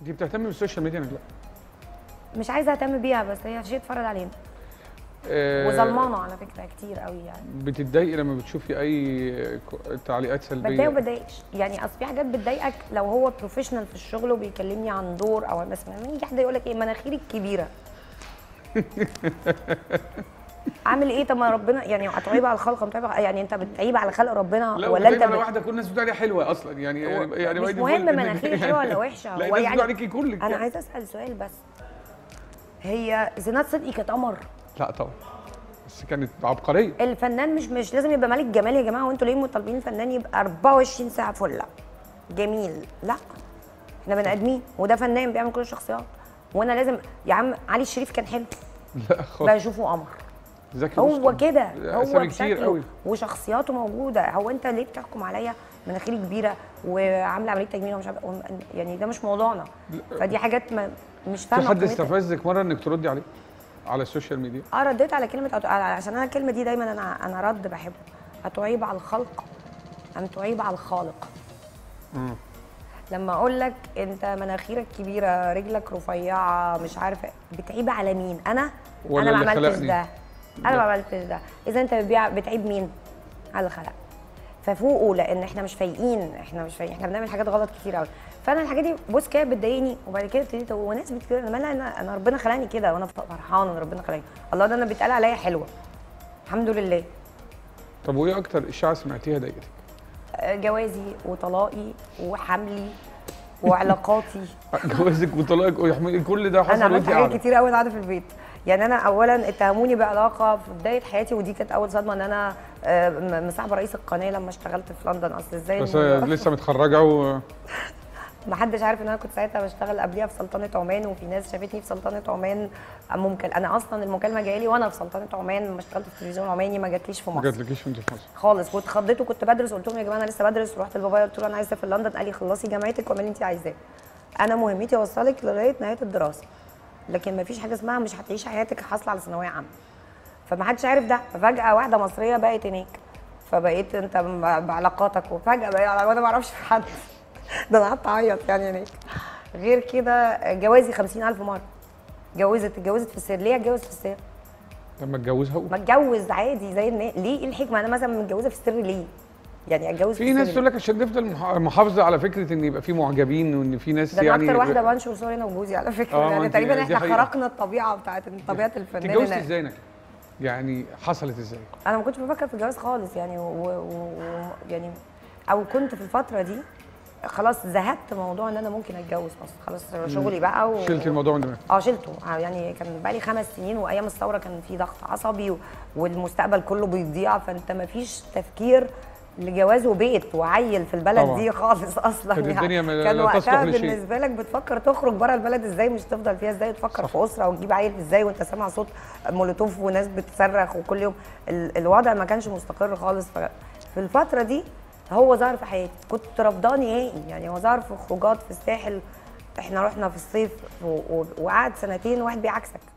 انت بتهتمي بالسوشيال ميديا ولا لا؟ مش عايزه اهتم بيها، بس هي شيء اتفرض علينا. وظلمانه على فكره كتير قوي يعني. بتتضايقي لما بتشوفي اي تعليقات سلبيه؟ بتضايق وما بتضايقش، يعني اصل في حاجات بتضايقك لو هو بروفيشنال في الشغل وبيكلمني عن دور او مثلا لما يجي حد يقول لك ايه مناخيري الكبيره. عامل ايه؟ طب ما ربنا يعني هتعيب على الخلق، يعني انت بتعيب على خلق ربنا لا ولا انت على واحده كل الناس بتقول عليها حلوه اصلا يعني مش مهم مناخيري حلوه ولا وحشه. لا هو الناس يعني بتقول عليكي كلك. انا عايزه اسال سؤال بس، هي زينات صدقي كانت قمر؟ لا طبعا، بس كانت عبقريه. الفنان مش لازم يبقى ملك جمال يا جماعه، وانتوا ليه طالبين الفنان يبقى 24 ساعه فله جميل؟ لا، احنا بني ادمين وده فنان بيعمل كل الشخصيات. وانا لازم يا عم علي الشريف كان حلو؟ لا خالص، بشوفه قمر. زكي هو كده، هو كتير بشكله قوي وشخصياته موجوده. هو انت ليه بتحكم عليا مناخيري كبيره وعامله عمليه تجميل ومش عارفه يعني ده مش موضوعنا. فدي حاجات مش فاهمه. في حد استفزك مره انك تردي عليه على السوشيال ميديا؟ رديت على كلمه عشان انا الكلمه دي دايما انا رد بحبه. هتعيب على الخلق ام تعيب على الخالق؟ لما اقول لك انت مناخيرك كبيره رجلك رفيعه مش عارفه، بتعيب على مين؟ انا ما عملتش ده، انا ما عملتش ده. اذا انت بتعيب مين؟ على الخلق. ففوقوا، لان احنا مش فايقين، احنا بنعمل حاجات غلط كتير قوي. فانا الحاجات دي بص كده بتضايقني، وبعد كده ابتديت هو ناس بتقول انا ربنا خلاني كده وانا فرحانه ان ربنا خلاني. الله، ده انا بيتقال عليا حلوه الحمد لله. طب وايه اكتر اشاعه سمعتيها ضايقتك؟ جوازي وطلاقي وحملي وعلاقاتي. جوازك وطلاقك كل ده حصل؟ انا عملت حاجات كتير قوي قاعده في البيت. يعني انا اولا اتهموني بعلاقه في بدايه حياتي، ودي كانت اول صدمه ان انا مصاحبه رئيس القناه لما اشتغلت في لندن. اصل ازاي بس لسه متخرجه ما حدش عارف ان انا كنت ساعتها بشتغل قبليها في سلطنه عمان، وفي ناس شافتني في سلطنه عمان. ممكن انا اصلا المكالمه جايه لي وانا في سلطنه عمان لما اشتغلت في التلفزيون العماني، ما جاتليش في مصر. ما جاتلكيش وانت في مصر خالص. واتخضيت وكنت بدرس، قلت لهم يا جماعه انا لسه بدرس. ورحت لبابايا قلت له انا عايزه في لندن. قال لي خلصي جامعتك واعملي اللي انت عايزاه، انا مهمتي اوصلك لغايه نهايه الدراسه، لكن ما فيش حاجه اسمها مش هتعيشي حياتك حاصله على ثانويه عامه. فما حدش عارف ده. ففجاه واحده مصريه بقت هناك، فبقيت انت بعلاقاتك، وفجاه بقى وانا ما اعرفش حد. ده انا قعدت اعيط يعني هناك. غير كده جوازي 50,000 مره. اتجوزت في السر. ليه اتجوز في السر؟ لما اتجوزها ما اتجوز عادي زي الناس. ليه؟ ايه الحكمه؟ انا مثلا متجوزه في السر ليه؟ يعني اتجوز في ناس تقول لك عشان نفضل محافظه على فكره ان يبقى في معجبين، وان في ناس ده يعني اكتر واحده بنشر صوري انا وجوزي على فكره. يعني تقريبا احنا خرقنا الطبيعه بتاعت طبيعه الفنان. اتجوزتي ازاي يعني حصلت ازاي؟ انا ما كنتش بفكر في الجواز خالص يعني يعني او كنت في الفتره دي خلاص زهدت موضوع ان انا ممكن اتجوز اصلا. خلاص شغلي بقى شلتي الموضوع من دماغك؟ شلته. يعني كان بقى لي 5 سنين، وايام الثوره كان في ضغط عصبي والمستقبل كله بيضيع، فانت ما فيش تفكير لجواز وبيت وعيل في البلد طبعا. دي خالص اصلا. كانت الدنيا كان وقتها بالنسبه لك بتفكر تخرج بره البلد ازاي، مش تفضل فيها ازاي، تفكر في اسره وتجيب عيل ازاي وانت سامع صوت مولوتوف وناس بتصرخ وكل يوم. الوضع ما كانش مستقر خالص. في الفتره دي هو ظهر في حياتي، كنت رافضاه نهائي. يعني هو ظهر في خروجات في الساحل، احنا رحنا في الصيف وقعد 2 سنين واحد بيعكسك.